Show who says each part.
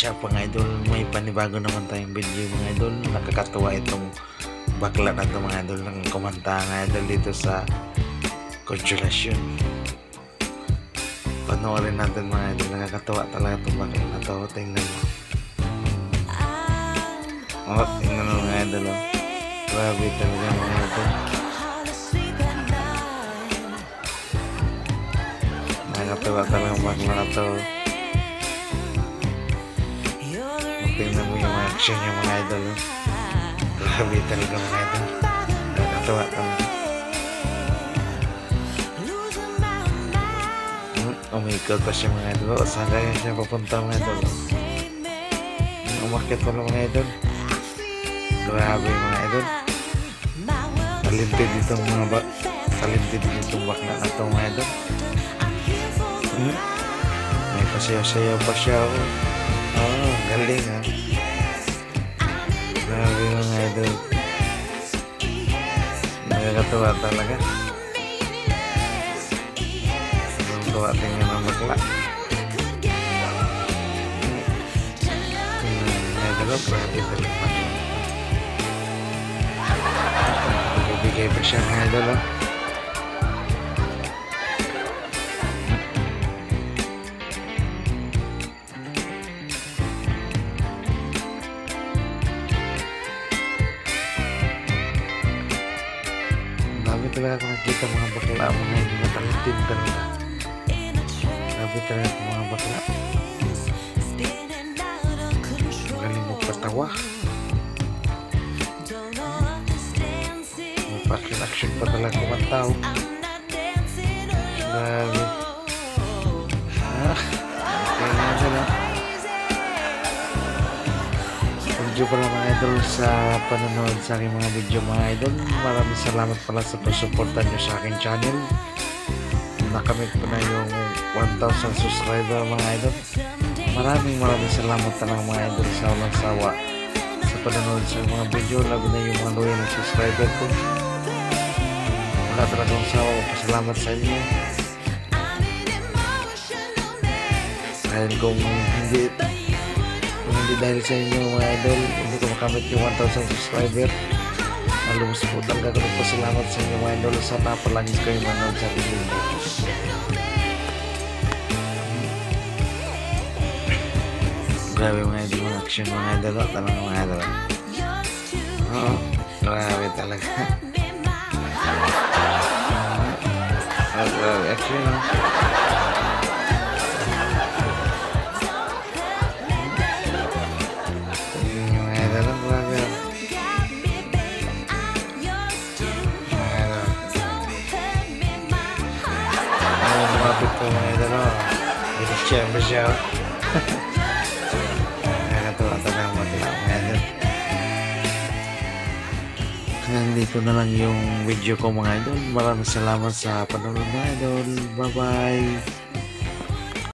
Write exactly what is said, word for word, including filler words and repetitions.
Speaker 1: siya pa mga idol, may panibago naman tayong video mga idol. Nakakatuwa itong bakla na ito mga idol, ng kumanta mga idol dito sa Konsolasyon. Panoorin natin mga idol, nakakatuwa talaga itong bakla na ito. Tingnan mo, oh, tingnan mo mga idol, oh. Grabe talaga mga idol, nakakatuwa talaga ang bakla na ito. Tingnan mo yung action yung mga idol, oh. Grabe talaga mga idol, nakakatawa talaga. hmm, umikot pa siya mga idol, oh. Saan kaya siya papunta mga idol, oh. Umakit pa lang mga idol, grabe mga idol, talented itong mga bak talented itong bakla na ito mga idol. hmm? May pasayaw-sayaw pa siya, oh. Oh, galing ha. Grabe mga idol, nakakatuwa talaga. Nakakatuwa tingnan ang bakla. Hmm, idol, grabe talaga. Bibigay pa siya mga idol, oh. Grabe talaga kung nakita mga bakla, mga hindi matalented talaga. Grabe talaga kung mga bakla, magaling magpatawa, may action action pa talaga kumantaw. Grabe. Ah, okay nga sila. Thank you pala mga idol sa panonood sa aking mga video mga idol. Maraming salamat pala sa pagsuporta nyo sa aking channel. Nakamit ko na yung one thousand subscriber mga idol. Maraming maraming salamat talaga mga idol sa walang sawa sa panonood sa mga video, lalo na yung mga loyal na subscriber ko. Wala talagang sawa, pasalamat sa inyo. Dahil kung hindi Kung hindi dahil sa inyo mga idol, hindi ko makamit yung one thousand subscriber. Malubos po talaga ko nagpasalamat sa inyo mga idol. Sana palagi kayo manood sa video nito. Grabe mga idol, mga action mga idol, talaga mga idol. Oo, grabe talaga. Grabe action, no? Lumapit po mga idol, oh. Binitya ba siya, oh. Nakakatuwa talaga mga idol. Nandito na lang yung video ko mga idol. Maraming salamat sa panonood mga idol. Bye bye.